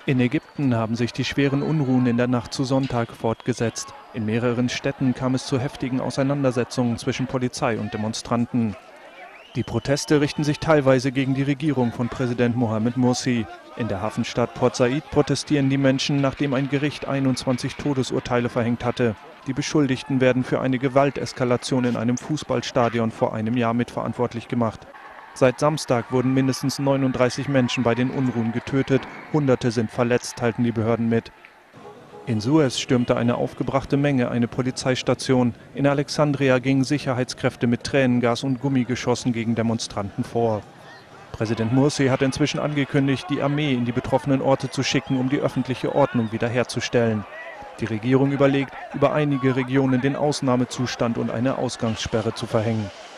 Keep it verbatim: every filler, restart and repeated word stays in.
In Ägypten haben sich die schweren Unruhen in der Nacht zu Sonntag fortgesetzt. In mehreren Städten kam es zu heftigen Auseinandersetzungen zwischen Polizei und Demonstranten. Die Proteste richten sich teilweise gegen die Regierung von Präsident Mohamed Morsi. In der Hafenstadt Port Said protestieren die Menschen, nachdem ein Gericht einundzwanzig Todesurteile verhängt hatte. Die Beschuldigten werden für eine Gewalteskalation in einem Fußballstadion vor einem Jahr mitverantwortlich gemacht. Seit Samstag wurden mindestens neununddreißig Menschen bei den Unruhen getötet, Hunderte sind verletzt, teilten die Behörden mit. In Suez stürmte eine aufgebrachte Menge eine Polizeistation. In Alexandria gingen Sicherheitskräfte mit Tränengas und Gummigeschossen gegen Demonstranten vor. Präsident Morsi hat inzwischen angekündigt, die Armee in die betroffenen Orte zu schicken, um die öffentliche Ordnung wiederherzustellen. Die Regierung überlegt, über einige Regionen den Ausnahmezustand und eine Ausgangssperre zu verhängen.